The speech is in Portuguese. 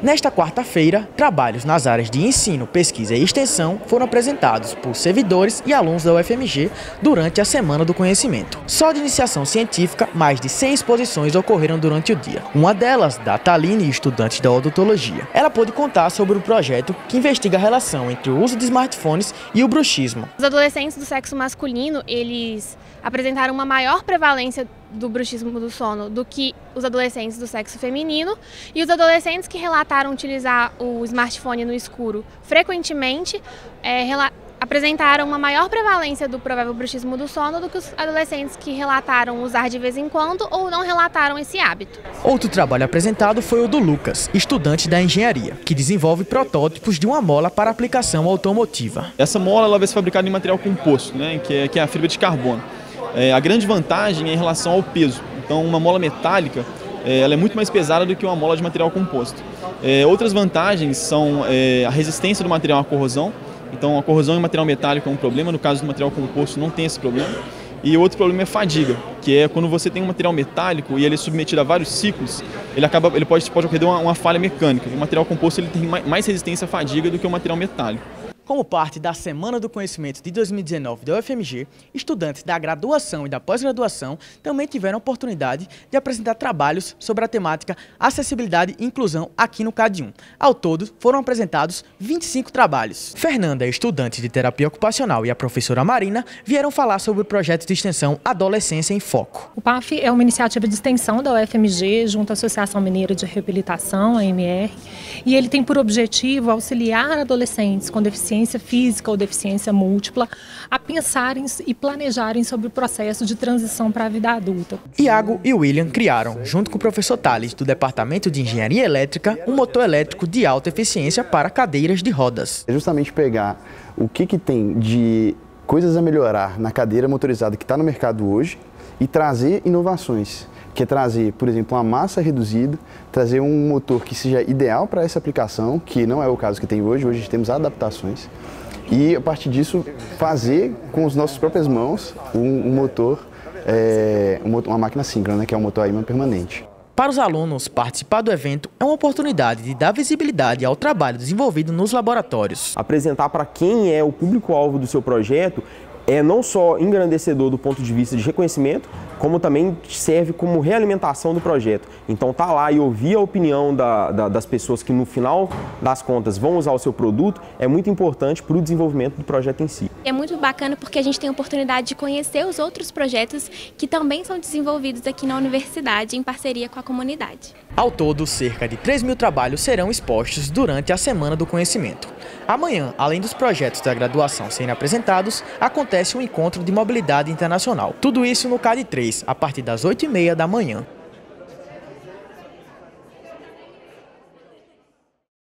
Nesta quarta-feira, trabalhos nas áreas de ensino, pesquisa e extensão foram apresentados por servidores e alunos da UFMG durante a Semana do Conhecimento. Só de iniciação científica, mais de 100 exposições ocorreram durante o dia. Uma delas, da Thaline, estudante da odontologia. Ela pôde contar sobre o projeto que investiga a relação entre o uso de smartphones e o bruxismo. Os adolescentes do sexo masculino, eles apresentaram uma maior prevalência do bruxismo do sono do que os adolescentes do sexo feminino, e os adolescentes que relataram utilizar o smartphone no escuro frequentemente apresentaram uma maior prevalência do provável bruxismo do sono do que os adolescentes que relataram usar de vez em quando ou não relataram esse hábito. Outro trabalho apresentado foi o do Lucas, estudante da engenharia, que desenvolve protótipos de uma mola para aplicação automotiva. Essa mola ela vai ser fabricada em material composto, né, que é a fibra de carbono. A grande vantagem é em relação ao peso. Então, uma mola metálica ela é muito mais pesada do que uma mola de material composto. Outras vantagens são a resistência do material à corrosão. Então, a corrosão em material metálico é um problema, no caso do material composto não tem esse problema. E outro problema é fadiga, que é quando você tem um material metálico e ele é submetido a vários ciclos, ele pode ocorrer uma falha mecânica. O material composto ele tem mais resistência à fadiga do que o material metálico. Como parte da Semana do Conhecimento de 2019 da UFMG, estudantes da graduação e da pós-graduação também tiveram a oportunidade de apresentar trabalhos sobre a temática Acessibilidade e Inclusão aqui no CAD 1. Ao todo, foram apresentados 25 trabalhos. Fernanda, estudante de terapia ocupacional, e a professora Marina vieram falar sobre o projeto de extensão Adolescência em Foco. O PAF é uma iniciativa de extensão da UFMG junto à Associação Mineira de Reabilitação, a AMR, e ele tem por objetivo auxiliar adolescentes com deficiência física ou deficiência múltipla a pensarem e planejarem sobre o processo de transição para a vida adulta. Iago e William criaram, junto com o professor Thales, do Departamento de Engenharia Elétrica, um motor elétrico de alta eficiência para cadeiras de rodas. É justamente pegar o que tem de coisas a melhorar na cadeira motorizada que está no mercado hoje e trazer inovações. Que é trazer, por exemplo, uma massa reduzida, trazer um motor que seja ideal para essa aplicação, que não é o caso que tem hoje. Hoje temos adaptações. E, a partir disso, fazer com as nossas próprias mãos uma máquina síncrona, né, que é um motor a ímã permanente. Para os alunos, participar do evento é uma oportunidade de dar visibilidade ao trabalho desenvolvido nos laboratórios. Apresentar para quem é o público-alvo do seu projeto é não só engrandecedor do ponto de vista de reconhecimento, como também serve como realimentação do projeto. Então tá lá e ouvir a opinião das pessoas que no final das contas vão usar o seu produto é muito importante para o desenvolvimento do projeto em si. É muito bacana porque a gente tem a oportunidade de conhecer os outros projetos que também são desenvolvidos aqui na universidade em parceria com a comunidade. Ao todo, cerca de 3.000 trabalhos serão expostos durante a Semana do Conhecimento. Amanhã, além dos projetos da graduação serem apresentados, acontece um encontro de mobilidade internacional. Tudo isso no CAD 3, a partir das 8h30 da manhã.